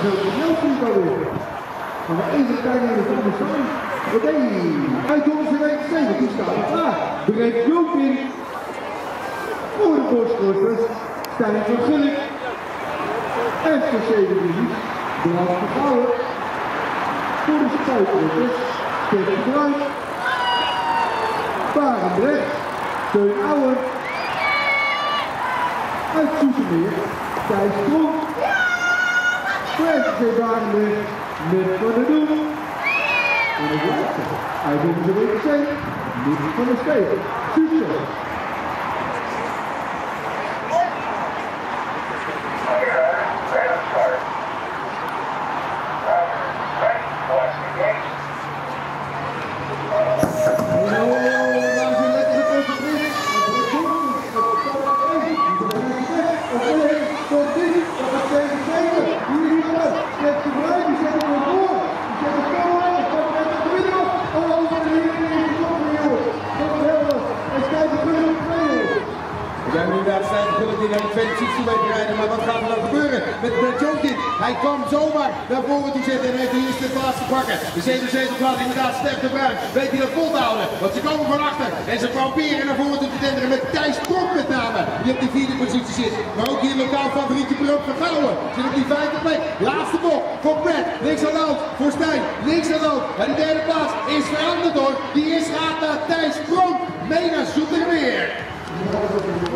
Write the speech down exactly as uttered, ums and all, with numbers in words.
is ook een heel goed alweer. Gaan we even kijken naar de volgende stand. Oké, uit onze week zeven, die staat er klaar. Breekt Joop in. Voor de borstkorpers, Stijn van Gulik. En voor zeven divisie, Brand van Gouwen. Voor de spuitkorpers, Steffen Bruin. Barendrecht, Teun Ouwer. Uit Soetermeer, Thijs Kronk. Voor S C Barendrecht, Mick van der Doel. En het laatste, uit onze week zeven, Mick van der Steven. Succes! We zijn nu daar zijn gelukkig die naar de tweede positie weet rijden, maar wat gaat er dan gebeuren met Brett Jonkin? Hij kwam zomaar naar voren toe zitten en heeft de eerste plaats te pakken. De zevenenzeventig plaats inderdaad Stef de Bruin. Weet hij dat vol te houden? Want ze komen van achter en ze proberen naar voren toe te denderen met Thijs Kronk met name. Die op die vierde positie zit. Maar ook hier lokaal favorietje Brand van Gouwen. Zit op die vijfde plek. Laatste bocht voor Brett. Niks aan de hand voor Stijn. Niks aan de hand. En die derde plaats is veranderd hoor. Die is gaat naar Thijs Kronk. Mee naar Zoetermeer.